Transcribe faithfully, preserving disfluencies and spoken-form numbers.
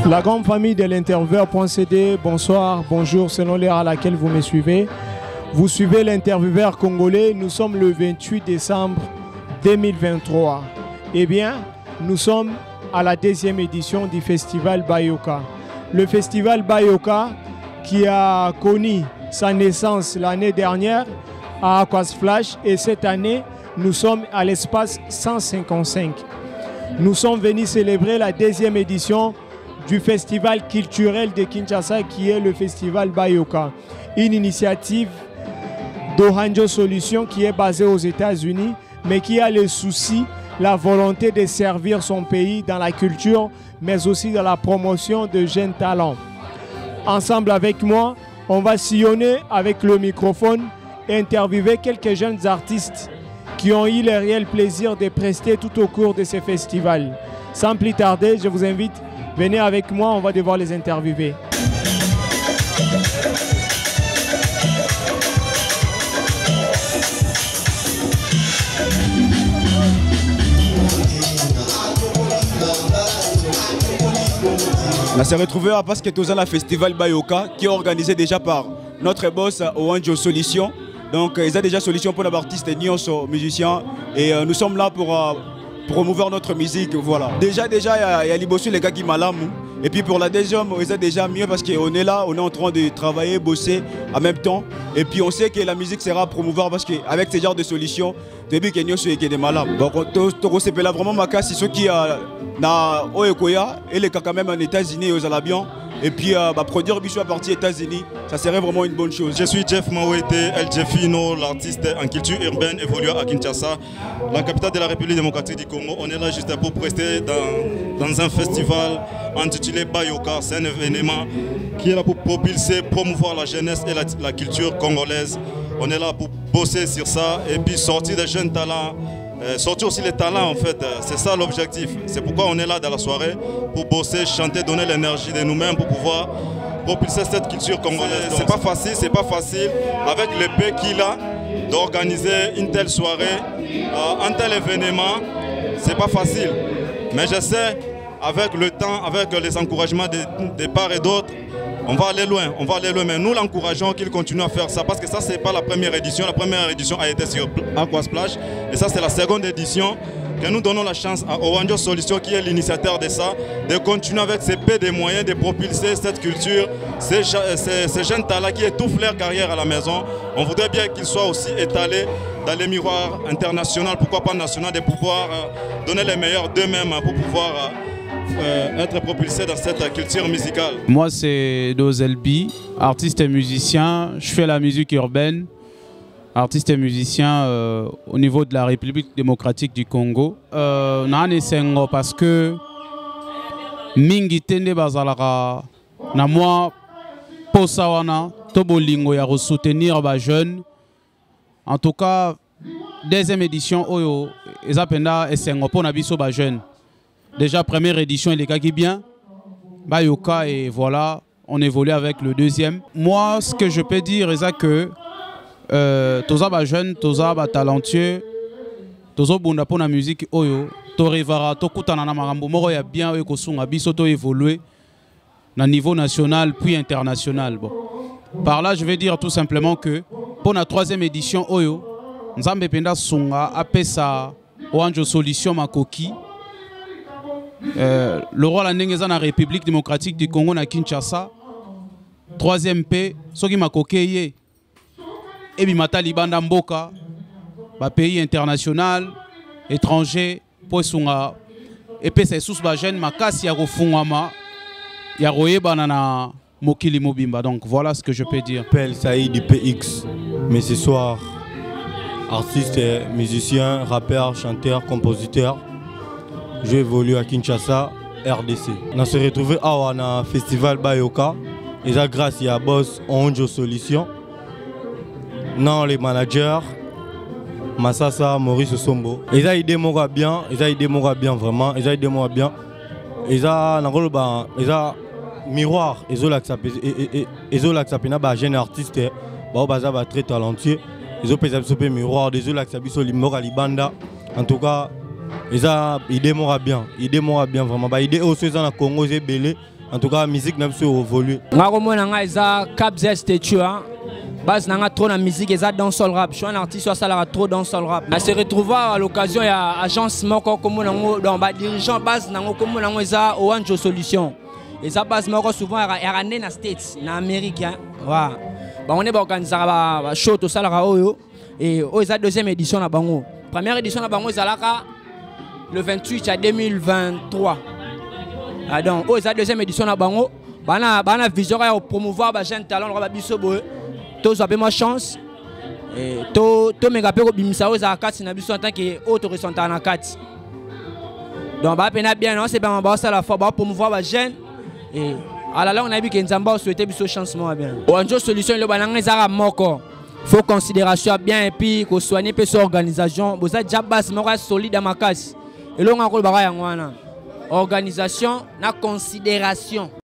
La grande famille de l'intervieweur point c d, bonsoir, bonjour, selon l'heure à laquelle vous me suivez. Vous suivez l'intervieweur congolais, nous sommes le vingt-huit décembre deux mille vingt-trois. Eh bien, nous sommes à la deuxième édition du festival Bayoka. Le festival Bayoka qui a connu sa naissance l'année dernière à Aquasflash et cette année, nous sommes à l'espace cent cinquante-cinq. Nous sommes venus célébrer la deuxième édition du festival culturel de Kinshasa qui est le festival Bayoka. Une initiative d'Oranjo Solutions qui est basée aux États-Unis mais qui a le souci, la volonté de servir son pays dans la culture mais aussi dans la promotion de jeunes talents. Ensemble avec moi, on va sillonner avec le microphone et interviewer quelques jeunes artistes qui ont eu le réel plaisir de prester tout au cours de ce festival. Sans plus tarder, je vous invite, venez avec moi, on va devoir les interviewer. On s'est retrouvé à parce que tout le festival Bayoka qui est organisé déjà par notre boss Oranjo Solutions. Donc ils ont déjà solution pour les artistes et les musiciens et euh, nous sommes là pour euh, promouvoir notre musique. Voilà. Déjà déjà il y a les les gars qui m'aiment. Et puis pour la deuxième, ils ont déjà mieux parce qu'on est là, on est en train de travailler, bosser en même temps. Et puis on sait que la musique sera promouvoir parce qu'avec ce genre de solutions, début qu'il y a des malades. Donc on se là vraiment ma casse, c'est ceux qui na Oekoya et les cas quand même en États-Unis aux Alabians. Et puis euh, bah, produire Bichou à partir des États-Unis, ça serait vraiment une bonne chose. Je suis Jeff Mawete, El Jeffino, l'artiste en culture urbaine évoluant à Kinshasa, la capitale de la République démocratique du Congo. On est là juste pour prester dans, dans un festival intitulé Bayoka. C'est un événement qui est là pour propulser, promouvoir la jeunesse et la, la culture congolaise. On est là pour bosser sur ça et puis sortir des jeunes talents. Euh, sortir aussi les talents en fait, c'est ça l'objectif. C'est pourquoi on est là dans la soirée, pour bosser, chanter, donner l'énergie de nous-mêmes pour pouvoir propulser cette culture congolaise. C'est pas facile, c'est pas facile avec l'épée qu'il a d'organiser une telle soirée, euh, un tel événement, c'est pas facile. Mais j'essaie avec le temps, avec les encouragements de, de part et d'autre, on va aller loin, on va aller loin, mais nous l'encourageons qu'il continue à faire ça parce que ça c'est pas la première édition, la première édition a été sur Aquasplash et ça c'est la seconde édition que nous donnons la chance à Oranjo Solutions qui est l'initiateur de ça, de continuer avec ses paix des moyens de propulser cette culture, ces, ces, ces jeunes talents qui étouffent leur carrière à la maison. On voudrait bien qu'ils soient aussi étalés dans les miroirs internationaux, pourquoi pas nationaux, de pouvoir euh, donner les meilleurs d'eux-mêmes pour pouvoir euh, Euh, être propulsé dans cette culture musicale. Moi c'est Dozelbi, artiste et musicien, je fais la musique urbaine, artiste et musicien euh, au niveau de la République démocratique du Congo. Euh, parce que mingi tende bazalaka na moi posa wana to bolingo ya soutenir ba jeunes. En tout cas, deuxième édition oyo ezapenda esengo pona biso ba jeunes. Déjà, première édition, il est gagné bien. Bayoka, et voilà, on évolue avec le deuxième. Moi, ce que je peux dire, c'est que euh, tous les jeunes, tous les talentueux, tous les bons pour la musique, oyo, to rivara, to kutana na marambo, moro ya bien, oyo kosunga biso to évoluer na niveau national puis international. Bon. Par là, je vais dire tout simplement que pour la troisième édition, oyo, Nzambe penda sunga apesa Oranjo Solutions makoki. Euh, le roi de la République démocratique du Congo na Kinshasa. Troisième P, ce qui m'a coquillé. Et puis mata libanda mboka, ba pays international, étranger, poisonga. Et puis c'est sous ba jeune makasi ya rofungama, ya roye banana mokili mobimba. Donc voilà ce que je peux dire. Je m'appelle Saïd du P X, mais ce soir, artiste, musicien, rappeur, chanteur, compositeur. Je évolue à Kinshasa, R D C. On s'est retrouvé à un festival Bayoka. Et ça grâce à boss Oranjo Solutions. Non, les managers, Massassa, Maurice Sombo. Ils ont aidé moi bien, ils ont aidé moi bien vraiment, ils ont aidé moi bien. Ils ont ils ont miroir, ils ont l'accepté, ils ont l'accepté na ba jeune artiste, ba baza ba très talentueux. Ils ont fait miroir, ils ont l'accepté sur l'immoral libanda. En tout cas, ils ont aidé moi bien, ils aidé moi bien vraiment. Ba aidé aussi dans le Congo, j'ai belé. En tout cas, la musique n'a pas évolué. Je suis Cap Z Statue. Base n'a trop de musique et ça dans sol rap. Je suis un artiste qui a trop dans sol rap. On se retrouve à l'occasion il y a agence moko comme dans bas dirigeant base n'a comme on ça Orange Solution. Et ça base moko souvent est ramené dans States, dans Amérique. Voilà. Bah on est organisé à show tout ça là oyo et oh ça deuxième édition na bango. Première édition na bango ça là le vingt-huit à deux mille vingt-trois. Ah donc oh ça deuxième édition na bango. Bana bana vision à promouvoir ba jeune talent ba biso boy. Tous avez ma chance et to to me gape ko bimisa oza kati na biso en tant que autre ressentant na kati. Donc ba pena bien non c'est pas ba ça la fois ba promouvoir ba jeune et à la longue on a vu que Nzamba souhaitait biso changement bien. Orange Solution le bananga zara moko. Faut considération bien et puis ko soigner pe son organisation, boza déjà base moko solide dans ma case. Et là on a ko ba ya ngwana. Organisation na considération.